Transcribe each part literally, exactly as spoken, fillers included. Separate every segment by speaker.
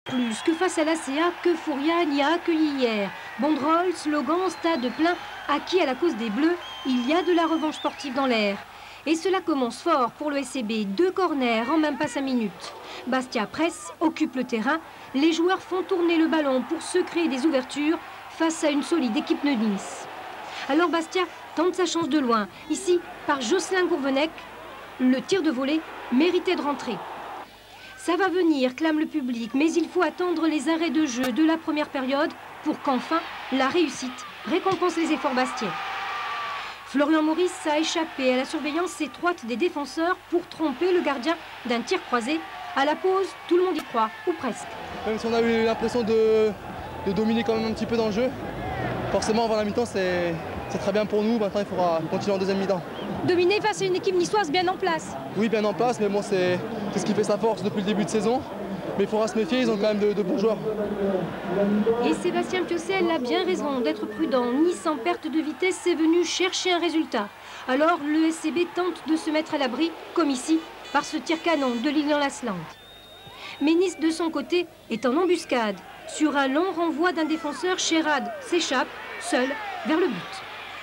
Speaker 1: Plus que face à l'A C A, que Fourian y a accueilli hier. Banderole, slogan, stade plein, acquis à la cause des Bleus, il y a de la revanche sportive dans l'air. Et cela commence fort pour le S C B, deux corners en même pas cinq minutes. Bastia presse, occupe le terrain, les joueurs font tourner le ballon pour se créer des ouvertures face à une solide équipe de Nice. Alors Bastia tente sa chance de loin, ici par Jocelyn Gourvenec, le tir de volée méritait de rentrer. Ça va venir, clame le public, mais il faut attendre les arrêts de jeu de la première période pour qu'enfin la réussite récompense les efforts bastiais. Florian Maurice a échappé à la surveillance étroite des défenseurs pour tromper le gardien d'un tir croisé. À la pause, tout le monde y croit, ou presque.
Speaker 2: Même si on a eu l'impression de, de dominer quand même un petit peu dans le jeu, forcément avant la mi-temps c'est très bien pour nous. Maintenant il faudra continuer en deuxième mi-temps.
Speaker 1: Dominer face à une équipe niçoise bien en place.
Speaker 2: Oui, bien en place, mais bon, c'est ce qui fait sa force depuis le début de saison. Mais il faudra se méfier, ils ont quand même de, de bons joueurs.
Speaker 1: Et Sébastien Piocel a bien raison d'être prudent. Nice en perte de vitesse est venu chercher un résultat. Alors le S C B tente de se mettre à l'abri, comme ici, par ce tir canon de Lilian Lasland. Mais Nice, de son côté, est en embuscade. Sur un long renvoi d'un défenseur, Sherrad s'échappe, seul, vers le but.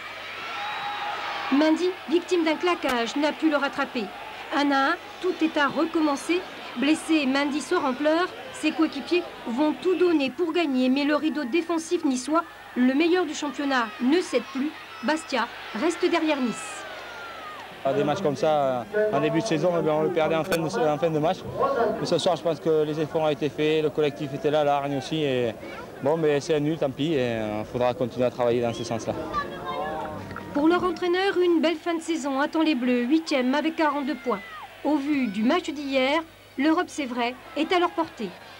Speaker 1: Mendy, victime d'un claquage, n'a pu le rattraper. Un à un, tout est à recommencer. Blessé, Mendy sort en pleurs. Ses coéquipiers vont tout donner pour gagner, mais le rideau défensif niçois, le meilleur du championnat, ne cède plus. Bastia reste derrière Nice.
Speaker 3: Des matchs comme ça, en début de saison, on le perdait en fin de, en fin de match. Mais ce soir, je pense que les efforts ont été faits, le collectif était là, l'Argne aussi. Et bon, mais c'est un nul, tant pis, et il faudra continuer à travailler dans ce sens-là.
Speaker 1: Pour leur entraîneur, une belle fin de saison attend les Bleus, huitième avec quarante-deux points. Au vu du match d'hier, l'Europe, c'est vrai, est à leur portée.